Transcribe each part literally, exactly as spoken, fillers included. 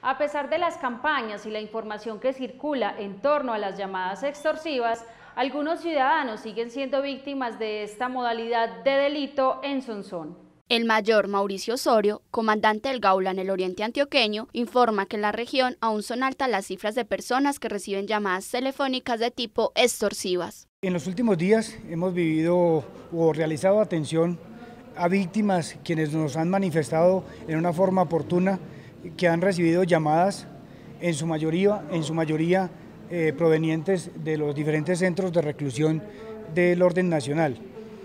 A pesar de las campañas y la información que circula en torno a las llamadas extorsivas, algunos ciudadanos siguen siendo víctimas de esta modalidad de delito en Sonsón. El mayor Mauricio Osorio, comandante del Gaula en el oriente antioqueño, informa que en la región aún son altas las cifras de personas que reciben llamadas telefónicas de tipo extorsivas. En los últimos días hemos vivido o realizado atención a víctimas quienes nos han manifestado en una forma oportuna que han recibido llamadas en su mayoría, en su mayoría eh, provenientes de los diferentes centros de reclusión del orden nacional.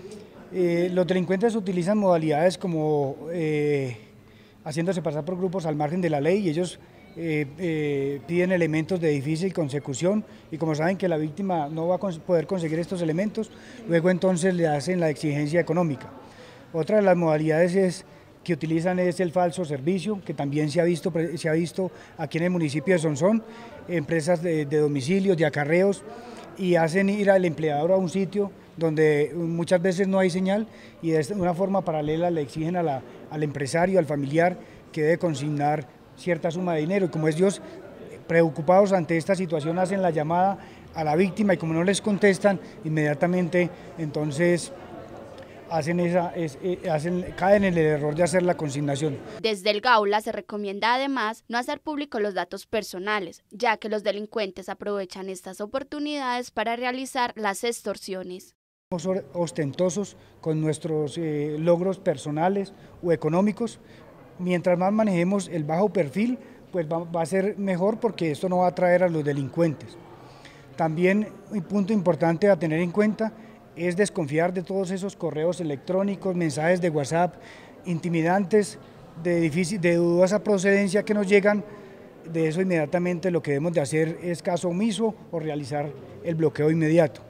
Eh, los delincuentes utilizan modalidades como eh, haciéndose pasar por grupos al margen de la ley y ellos eh, eh, piden elementos de difícil consecución y como saben que la víctima no va a poder conseguir estos elementos, luego entonces le hacen la exigencia económica. Otra de las modalidades es que utilizan es el falso servicio, que también se ha visto, se ha visto aquí en el municipio de Sonsón, empresas de, de domicilios, de acarreos, y hacen ir al empleador a un sitio donde muchas veces no hay señal y de una forma paralela le exigen a la, al empresario, al familiar, que debe consignar cierta suma de dinero. Y como ellos, preocupados ante esta situación, hacen la llamada a la víctima y como no les contestan, inmediatamente entonces Hacen esa, es, hacen, caen en el error de hacer la consignación. Desde el Gaula se recomienda además no hacer públicos los datos personales, ya que los delincuentes aprovechan estas oportunidades para realizar las extorsiones. Somos ostentosos con nuestros eh, logros personales o económicos. Mientras más manejemos el bajo perfil, pues va, va a ser mejor porque esto no va a atraer a los delincuentes. También un punto importante a tener en cuenta es desconfiar de todos esos correos electrónicos, mensajes de WhatsApp, intimidantes, de, difícil, de dudosa procedencia que nos llegan. De eso inmediatamente lo que debemos de hacer es caso omiso o realizar el bloqueo inmediato.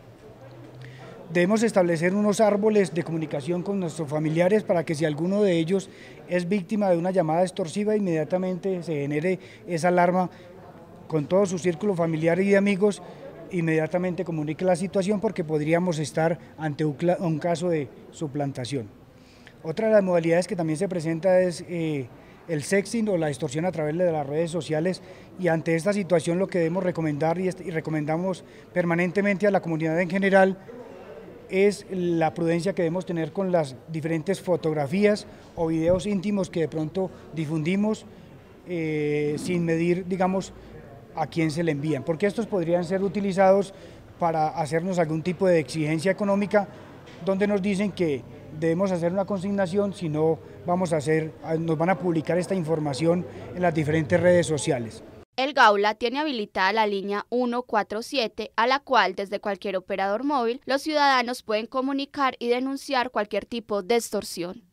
Debemos establecer unos árboles de comunicación con nuestros familiares para que si alguno de ellos es víctima de una llamada extorsiva, inmediatamente se genere esa alarma con todo su círculo familiar y de amigos, inmediatamente comunique la situación porque podríamos estar ante un, un caso de suplantación. Otra de las modalidades que también se presenta es eh, el sexting o la extorsión a través de las redes sociales y ante esta situación lo que debemos recomendar y, y recomendamos permanentemente a la comunidad en general es la prudencia que debemos tener con las diferentes fotografías o videos íntimos que de pronto difundimos eh, sin medir, digamos, a quién se le envían, porque estos podrían ser utilizados para hacernos algún tipo de exigencia económica donde nos dicen que debemos hacer una consignación, si no vamos a hacer, nos van a publicar esta información en las diferentes redes sociales. El Gaula tiene habilitada la línea ciento cuarenta y siete, a la cual desde cualquier operador móvil los ciudadanos pueden comunicar y denunciar cualquier tipo de extorsión.